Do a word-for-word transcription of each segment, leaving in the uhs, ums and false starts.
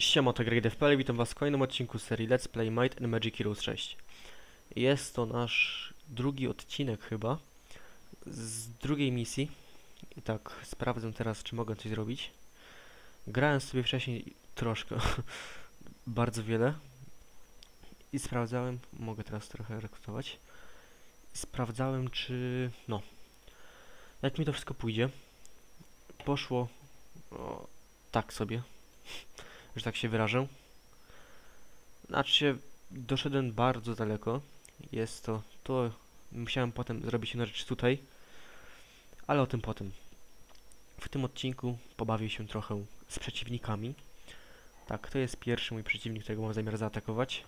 Siema, to Greg DevPL, witam was w kolejnym odcinku serii Let's Play Might and Magic Heroes sześć. Jest to nasz drugi odcinek chyba z drugiej misji. I tak, sprawdzę teraz, czy mogę coś zrobić. Grałem sobie wcześniej troszkę, bardzo wiele. I sprawdzałem, mogę teraz trochę rekrutować. I sprawdzałem, czy... no, jak mi to wszystko pójdzie. Poszło o, tak sobie, że tak się wyrażę. Znaczy się, doszedłem bardzo daleko. Jest to, to musiałem potem zrobić jedną rzecz tutaj, ale o tym potem. W tym odcinku pobawię się trochę z przeciwnikami. Tak, to jest pierwszy mój przeciwnik, którego mam zamiar zaatakować.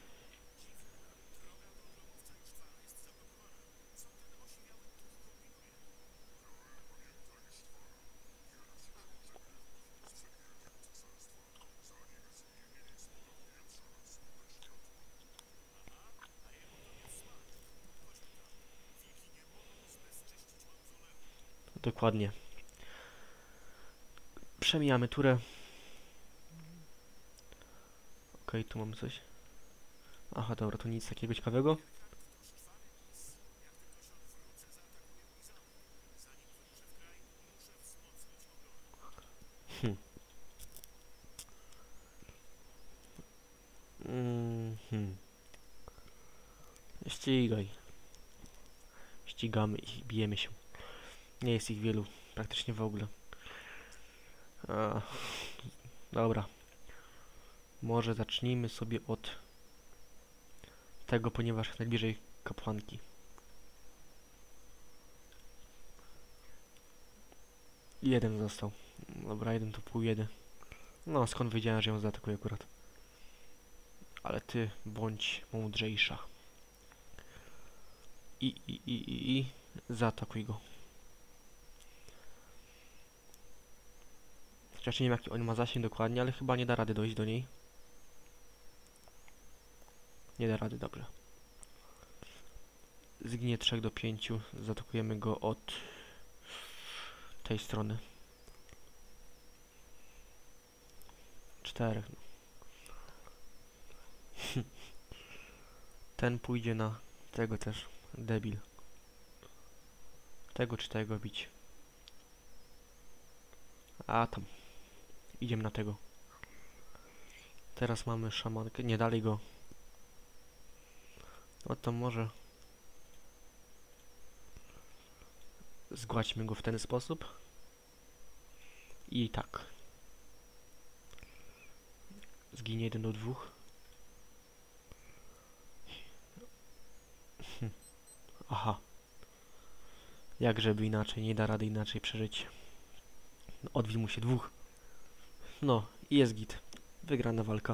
Dokładnie. Przemijamy turę. Okej, tu mamy coś. Aha, dobra, tu nic takiego ciekawego. Hm. Mm -hmm. Ścigaj. Ścigamy ich, bijemy się. Nie jest ich wielu, praktycznie w ogóle. A, dobra. Może zacznijmy sobie od tego, ponieważ jest najbliżej kapłanki. Jeden został. Dobra, jeden to pół jeden. No, skąd wiedziałem, że ją zaatakuje akurat. Ale ty bądź mądrzejsza. I, i, i, i, i. Zaatakuj go. Chociaż nie wiem, jaki on ma zasięg dokładnie, ale chyba nie da rady dojść do niej. Nie da rady, dobrze. Zginie trzech do pięciu. Zaatakujemy go od tej strony. czterech. No. Ten pójdzie na tego też. Debil. Tego czy tego bić. A tam. Idziemy na tego. Teraz mamy szamankę. Nie, dalej go. No to może zgładźmy go w ten sposób. I tak. Zginie jeden do dwóch. Hm. Aha. Jak żeby inaczej, nie da rady inaczej przeżyć. Odbił mu się dwóch. No, i jest git. Wygrana walka.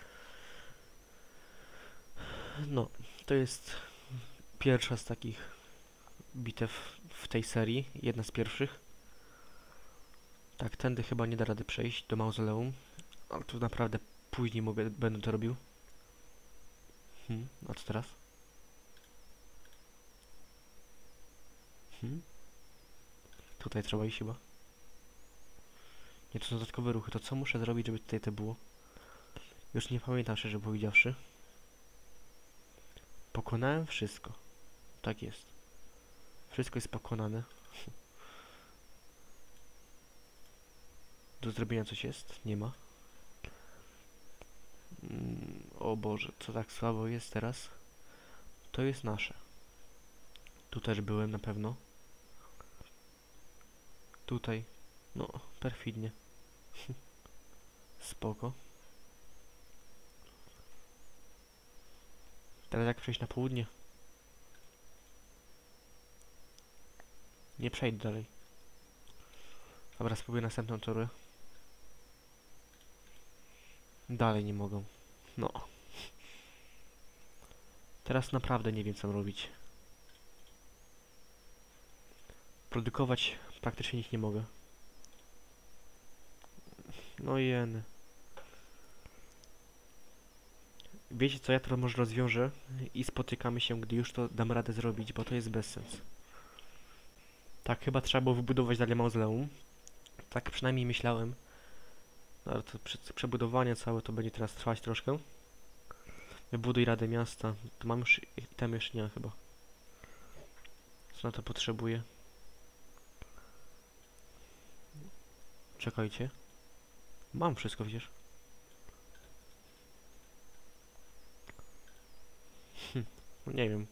No, to jest pierwsza z takich bitew w tej serii. Jedna z pierwszych. Tak, tędy chyba nie da rady przejść do mauzoleum. Ale tu naprawdę później mogę, będę to robił. Hmm, a co teraz? Hmm? Tutaj trzeba iść chyba. Nie, to są dodatkowe ruchy. To co muszę zrobić, żeby tutaj to było? Już nie pamiętam, szczerze powiedziawszy. Pokonałem wszystko. Tak jest. Wszystko jest pokonane. Do zrobienia coś jest? Nie ma. Mm, o Boże, co tak słabo jest teraz? To jest nasze. Tu też byłem na pewno. Tutaj. No, perfidnie. Spoko. Teraz jak przejść na południe? Nie przejdę dalej. Dobra, spróbuję następną turę. Dalej nie mogą. No. Teraz naprawdę nie wiem, co mam robić. Produkować praktycznie nic nie mogę. No jeny. Wiecie co, ja to może rozwiążę i spotykamy się, gdy już to dam radę zrobić, bo to jest bez sensu. Tak, chyba trzeba było wybudować dalej mauzoleum. Tak przynajmniej myślałem. Ale to prze przebudowanie całe to będzie teraz trwać troszkę. Wybuduj Radę Miasta. To mam już tam jeszcze nie chyba. Co na to potrzebuję? Czekajcie. Mam wszystko przecież. Hm, nie wiem.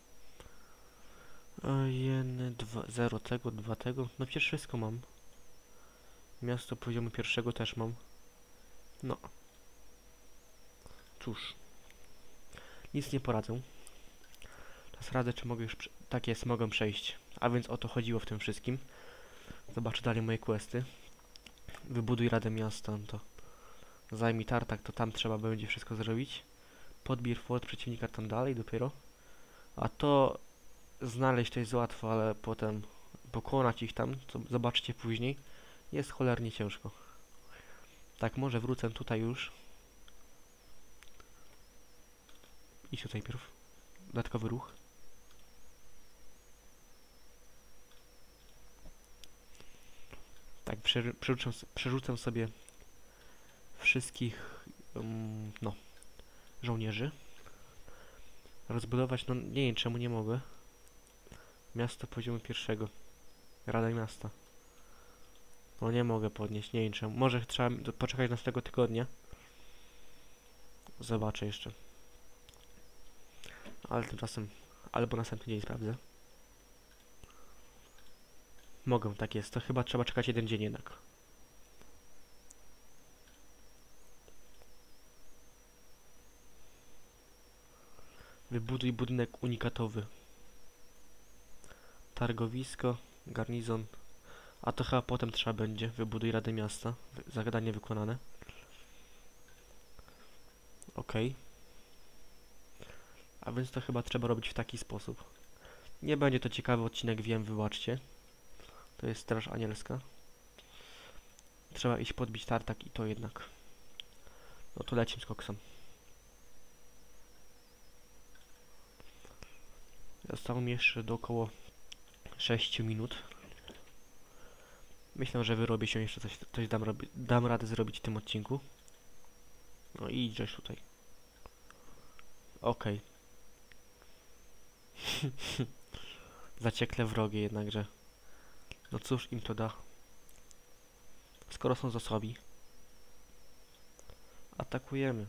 Jeden, dwa, zero tego, dwa tego. No przecież wszystko mam. Miasto poziomu pierwszego też mam. No. Cóż. Nic nie poradzę. Teraz radę, czy mogę już... Tak jest, mogę przejść. A więc o to chodziło w tym wszystkim. Zobaczę dalej moje questy. Wybuduj Radę Miasta, no to... Zajmij tartak, to tam trzeba będzie wszystko zrobić. Podbij fort przeciwnika tam dalej dopiero. A to... Znaleźć to jest łatwo, ale potem... Pokonać ich tam, co zobaczycie później. Jest cholernie ciężko. Tak, może wrócę tutaj już. Idź tutaj pierw. Dodatkowy ruch. Tak, przerzucę, przerzucę sobie wszystkich um, no, żołnierzy. Rozbudować, no nie wiem czemu nie mogę. Miasto poziomu pierwszego. Rada Miasta. No nie mogę podnieść, nie wiem czemu. Może trzeba poczekać następnego tygodnia. Zobaczę jeszcze. Ale tymczasem, albo następny dzień sprawdzę. Mogę, tak jest. To chyba trzeba czekać jeden dzień jednak. Wybuduj budynek unikatowy. Targowisko, garnizon. A to chyba potem trzeba będzie. Wybuduj Radę Miasta. Zadanie wykonane. Ok. A więc to chyba trzeba robić w taki sposób. Nie będzie to ciekawy odcinek, wiem, wybaczcie. To jest Straż Anielska. Trzeba iść podbić tartak i to jednak. No to lecimy z koksem. Zostało mi jeszcze do około sześciu minut. Myślę, że wyrobię się jeszcze coś, coś dam, dam radę zrobić w tym odcinku. No i idziesz tutaj. Okej. Okay. Zaciekle wrogie jednakże. No cóż im to da. Skoro są za słabi. Atakujemy.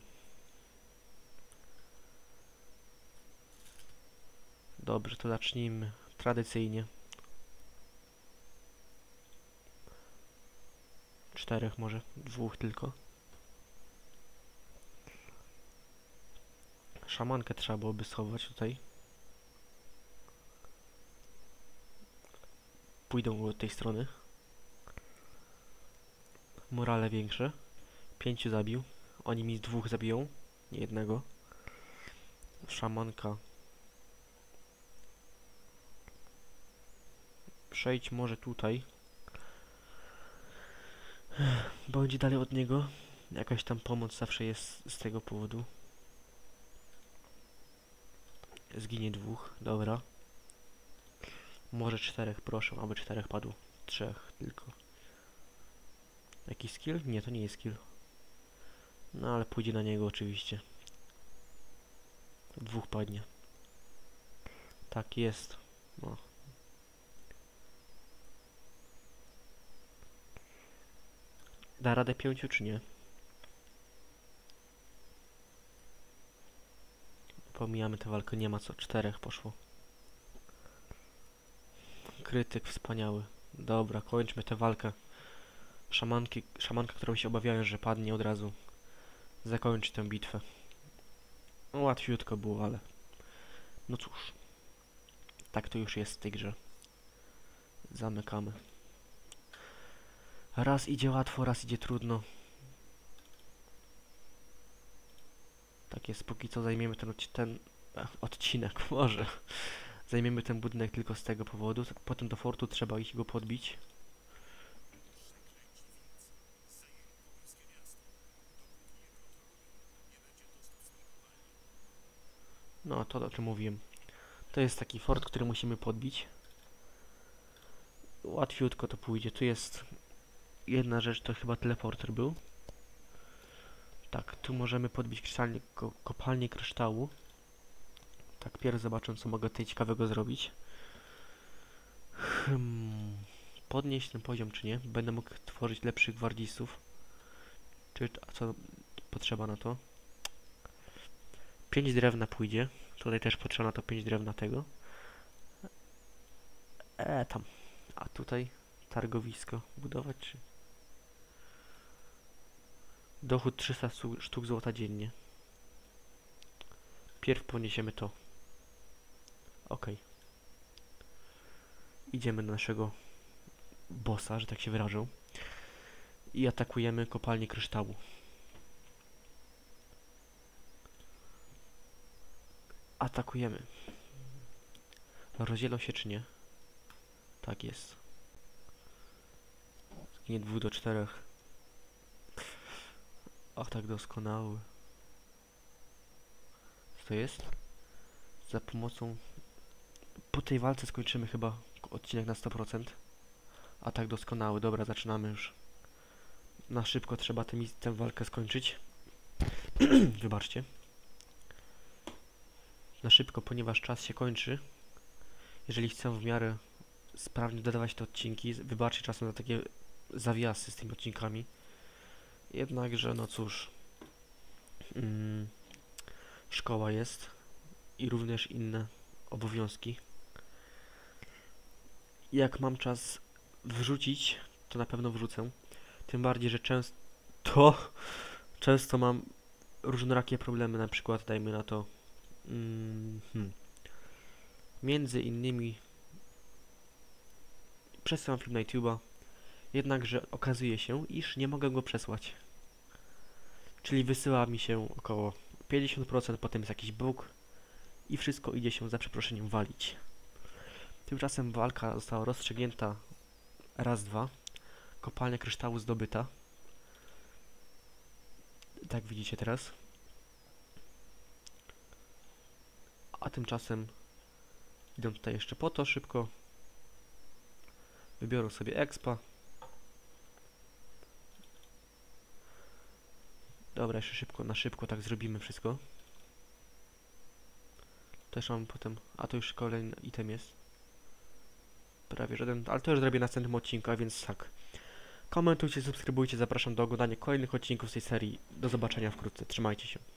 Dobrze, to zacznijmy tradycyjnie. Czterech może, dwóch tylko. Szamankę trzeba byłoby schować tutaj. Pójdą od tej strony. Morale większe. Pięciu zabił. Oni mi dwóch zabiją. Nie jednego. Szamanka. Przejdź może tutaj. Będzie dalej od niego. Jakaś tam pomoc zawsze jest z tego powodu. Zginie dwóch. Dobra. Może czterech, proszę, aby czterech padło. Trzech tylko. Jakiś skill? Nie, to nie jest skill. No ale pójdzie na niego oczywiście. Dwóch padnie. Tak jest. No. Da radę pięciu czy nie? Pomijamy tę walkę, nie ma co. Czterech poszło. Krytyk wspaniały. Dobra, kończmy tę walkę. Szamanki, szamanka, którą się obawiałem, że padnie od razu. Zakończy tę bitwę. No, łatwiutko było, ale... No cóż. Tak to już jest w tej grze. Zamykamy. Raz idzie łatwo, raz idzie trudno. Tak jest, póki co zajmiemy ten, ten ach, odcinek, może. Zajmiemy ten budynek tylko z tego powodu. Potem do fortu trzeba ich go podbić. No, to o czym mówiłem. To jest taki fort, który musimy podbić. Łatwiutko to pójdzie. Tu jest jedna rzecz, to chyba teleporter był. Tak, tu możemy podbić kryształnie, ko kopalnię kryształu. Tak, pierw zobaczę, co mogę tutaj ciekawego zrobić. Hmm. Podnieść ten poziom, czy nie? Będę mógł tworzyć lepszych gwardzistów. Czy, a co potrzeba na to? pięć drewna pójdzie. Tutaj też potrzeba na to pięć drewna tego. E, tam. A tutaj targowisko budować, czy... Dochód trzysta sztuk złota dziennie. Pierw poniesiemy to. Ok. Idziemy do naszego bossa, że tak się wyrażę. I atakujemy kopalnię kryształu. Atakujemy. Rozdzielą się czy nie? Tak jest. Nie dwóch do czterech. Ach, tak doskonały. Co to jest? Za pomocą... Po tej walce skończymy chyba odcinek na sto procent. A tak doskonały. Dobra, zaczynamy już. Na szybko trzeba tę, tę walkę skończyć. Wybaczcie. Na szybko, ponieważ czas się kończy. Jeżeli chcę w miarę sprawnie dodawać te odcinki, wybaczcie czasem na takie zawiasy z tymi odcinkami. Jednakże, no cóż, mm, szkoła jest i również inne obowiązki. Jak mam czas wrzucić, to na pewno wrzucę. Tym bardziej, że często często mam różnorakie problemy, na przykład dajmy na to mm, hmm, między innymi przesyłam film na YouTube'a, jednakże okazuje się, iż nie mogę go przesłać. Czyli wysyła mi się około pięćdziesiąt procent, potem jest jakiś bóg i wszystko idzie się za przeproszeniem walić. Tymczasem walka została rozstrzygnięta raz, dwa. Kopalnia kryształu zdobyta. Tak widzicie teraz. A tymczasem idę tutaj jeszcze po to szybko. Wybiorę sobie expa. Dobra, jeszcze szybko, na szybko tak zrobimy wszystko. Też mam potem... A to już kolejny item jest. Prawie żaden, ale to już zrobię na następnym odcinku, a więc tak. Komentujcie, subskrybujcie, zapraszam do oglądania kolejnych odcinków z tej serii. Do zobaczenia wkrótce, trzymajcie się.